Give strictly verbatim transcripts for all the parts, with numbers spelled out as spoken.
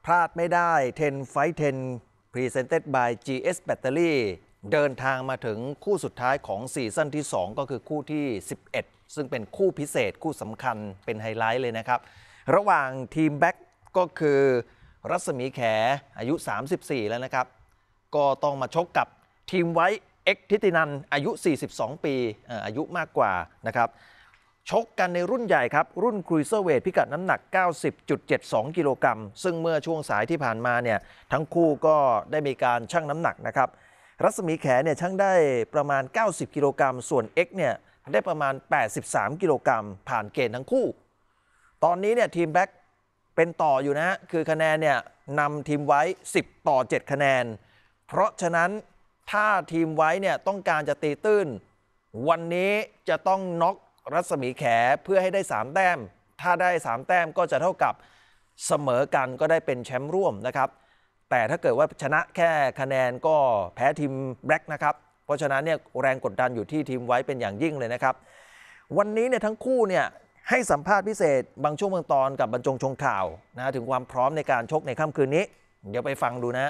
พลาดไม่ได้เทน Fight เทน Presented by จี เอส Battery เดินทางมาถึงคู่สุดท้ายของซีซั่นที่สองก็คือคู่ที่สิบเอ็ดซึ่งเป็นคู่พิเศษคู่สำคัญเป็นไฮไลท์เลยนะครับระหว่างทีมแบ็คก็คือรัศมีแขอายุสามสิบสี่แล้วนะครับก็ต้องมาชกกับทีมไว้เอ็กทิตินันอายุสี่สิบสองปีอายุมากกว่านะครับชกกันในรุ่นใหญ่ครับรุ่นครูเซอร์เวทพิกัดน้ำหนัก เก้าสิบจุดเจ็ดสอง กิโลกรัมซึ่งเมื่อช่วงสายที่ผ่านมาเนี่ยทั้งคู่ก็ได้มีการชั่งน้ำหนักนะครับรัศมีแขเนี่ยชั่งได้ประมาณเก้าสิบกิโลกรัมส่วน X เนี่ยได้ประมาณแปดสิบสามกิโลกรัมผ่านเกณฑ์ทั้งคู่ตอนนี้เนี่ยทีมแบ็คเป็นต่ออยู่นะฮะคือคะแนนเนี่ยนำทีมไว้สิบต่อเจ็ดคะแนนเพราะฉะนั้นถ้าทีมไว้เนี่ยต้องการจะตีตื้นวันนี้จะต้องน็อกรัศมีแขเพื่อให้ได้สามแต้มถ้าได้สามแต้มก็จะเท่ากับเสมอกันก็ได้เป็นแชมป์ร่วมนะครับแต่ถ้าเกิดว่าชนะแค่คะแนนก็แพ้ทีมแบล็กนะครับเพราะฉะนั้นเนี่ยแรงกดดันอยู่ที่ทีมไว้เป็นอย่างยิ่งเลยนะครับวันนี้เนี่ยทั้งคู่เนี่ยให้สัมภาษณ์พิเศษบางช่วงบางตอนกับบรรจงชงข่าวนะถึงความพร้อมในการชกในค่ำคืนนี้เดี๋ยวไปฟังดูนะ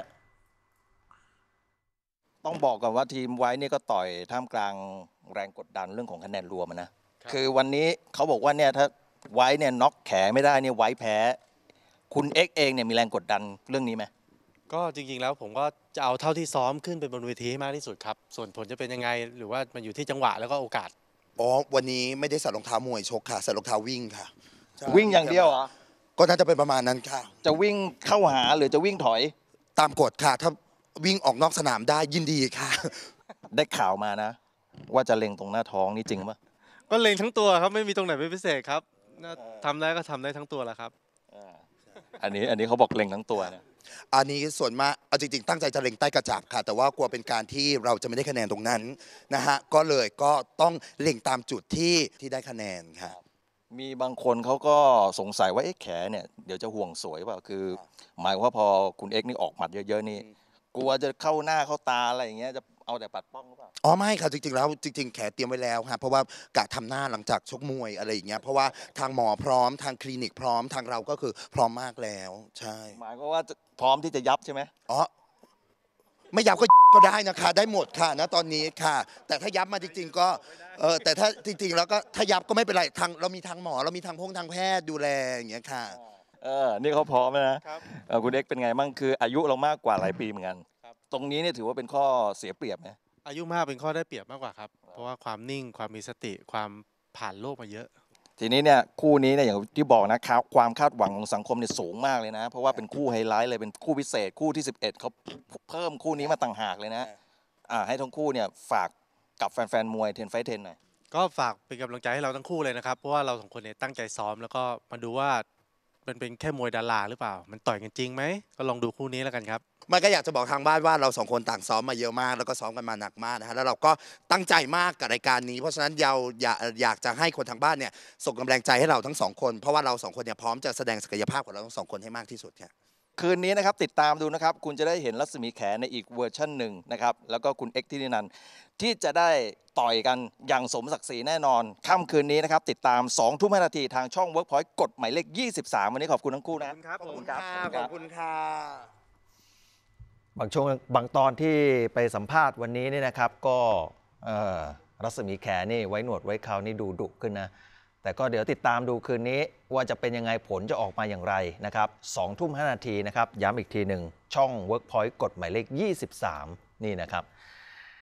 ต้องบอกก่อนว่าทีมไว้นี่ก็ต่อยท่ามกลางแรงกดดันเรื่องของคะแนนรวมนะคือวันนี้เขาบอกว่าเนี่ยถ้าไว้เนี่ยน็อกแขไม่ได้เนี่ยไว้แพ้คุณเอ็กเองเนี่ยมีแรงกดดันเรื่องนี้ไหมก็จริงๆแล้วผมก็จะเอาเท่าที่ซ้อมขึ้นไปบนเวทีให้มากที่สุดครับส่วนผลจะเป็นยังไงหรือว่ามันอยู่ที่จังหวะแล้วก็โอกาสอ๋อวันนี้ไม่ได้ใส่รองเท้ามวยชกค่ะใส่รองเท้าวิ่งค่ะวิ่งอย่างเดียวเหรอก็น่าจะเป็นประมาณนั้นค่ะจะวิ่งเข้าหาหรือจะวิ่งถอยตามกฎค่ะถ้าวิ่งออกนอกสนามได้ยินดีค่ะได้ข่าวมานะว่าจะเล็งตรงหน้าท้องนี่จริงปะก็เล็งทั้งตัวครับไม่มีตรงไหนเป็นพิเศษครับทำได้ก็ทำได้ทั้งตัวแหละครับอันนี้อันนี้เขาบอกเล็งทั้งตัวนะอันนี้ส่วนมากเอาจริงๆตั้งใจจะเล็งใต้กระจับค่ะแต่ว่ากลัวเป็นการที่เราจะไม่ได้คะแนนตรงนั้นนะฮะก็เลยก็ต้องเล็งตามจุดที่ที่ได้คะแนนค่ะมีบางคนเขาก็สงสัยว่าเอ๊ะแขเนี่ยเดี๋ยวจะห่วงสวยเปล่าคือหมายว่าพอคุณเอ็กนี่ออกหมัดเยอะๆนี่กลัวจะเข้าหน้าเข้าตาอะไรอย่างเงี้ยจะเอาแต่ปัดป้องหรือเปล่าอ๋อไม่ค่ะจริงๆแล้วจริงๆแขเตรียมไว้แล้วครับเพราะว่ากะทำหน้าหลังจากชกมวยอะไรอย่างเงี้ยเพราะว่าทางหมอพร้อมทางคลินิกพร้อมทางเราก็คือพร้อมมากแล้วใช่หมายก็ว่าพร้อมที่จะยับใช่ไหมอ๋อไม่ยับก็ก็ได้นะคะได้หมดค่ะณตอนนี้ค่ะแต่ถ้ายับมาจริงๆก็เออแต่ถ้าจริงๆแล้วก็ถ้ายับก็ไม่เป็นไรทางเรามีทางหมอเรามีทางพงทางแพทย์ดูแลอย่างเงี้ยค่ะเออนี่เขาพร้อมนะคุณเอ็กเป็นไงบ้างคืออายุเรามากกว่าหลายปีเหมือนกันตรงนี้เนี่ยถือว่าเป็นข้อเสียเปรียบไหมอายุมากเป็นข้อได้เปรียบมากกว่าครับเพราะว่าความนิ่งความมีสติความผ่านโลกมาเยอะทีนี้เนี่ยคู่นี้เนี่ยอย่างที่บอกนะครับความคาดหวังของสังคมเนี่ยสูงมากเลยนะเพราะว่าเป็นคู่ไฮไลท์เลยเป็นคู่พิเศษคู่ที่สิบเอ็ดเขาเพิ่มคู่นี้มาต่างหากเลยนะอ่าให้ทั้งคู่เนี่ยฝากกับแฟนๆมวยเทนไฟท์เทนหน่อยก็ฝากเป็นกำลังใจให้เราทั้งคู่เลยนะครับเพราะว่าเราสองคนเนี่ยตั้งใจซ้อมแล้วก็มาดูว่ามันเป็นแค่มวยดาราหรือเปล่ามันต่อยกันจริงไหมก็ลองดูคู่นี้แล้วกันครับมันก็อยากจะบอกทางบ้านว่าเราสองคนต่างซ้อมมาเยอะมากแล้วก็ซ้อมกันมาหนักมากนะฮะแล้วเราก็ตั้งใจมากกับรายการนี้เพราะฉะนั้นเราอยากอยากจะให้คนทางบ้านเนี่ยส่งกำลังใจให้เราทั้งสองคนเพราะว่าเราสองคนเนี่ยพร้อมจะแสดงศักยภาพของเราทั้งสองคนให้มากที่สุดครับคืนนี้นะครับติดตามดูนะครับคุณจะได้เห็นรัศมีแขในอีกเวอร์ชันหนึ่งนะครับแล้วก็คุณเอ็กซ์ที่นี่นันที่จะได้ต่อยกันอย่างสมศักดิ์ศรีแน่นอนค่ำคืนนี้นะครับติดตามสองทุ่มห้านาทีทางช่อง Workpoint กดหมายเลขยี่สิบสามวันนี้ขอบคุณทั้งคู่นะขอบคุณครับขอบคุณค่ะบางช่วงบางตอนที่ไปสัมภาษณ์วันนี้นี่นะครับก็รัศมีแขนี่ไว้หนวดไว้เขานี่ดูดุขึ้นนะแต่ก็เดี๋ยวติดตามดูคืนนี้ว่าจะเป็นยังไงผลจะออกมาอย่างไรนะครับสองทุ่มห้านาทีนะครับย้ำอีกทีหนึ่งช่อง Workpoint กดหมายเลขยี่สิบสามนี่นะครับ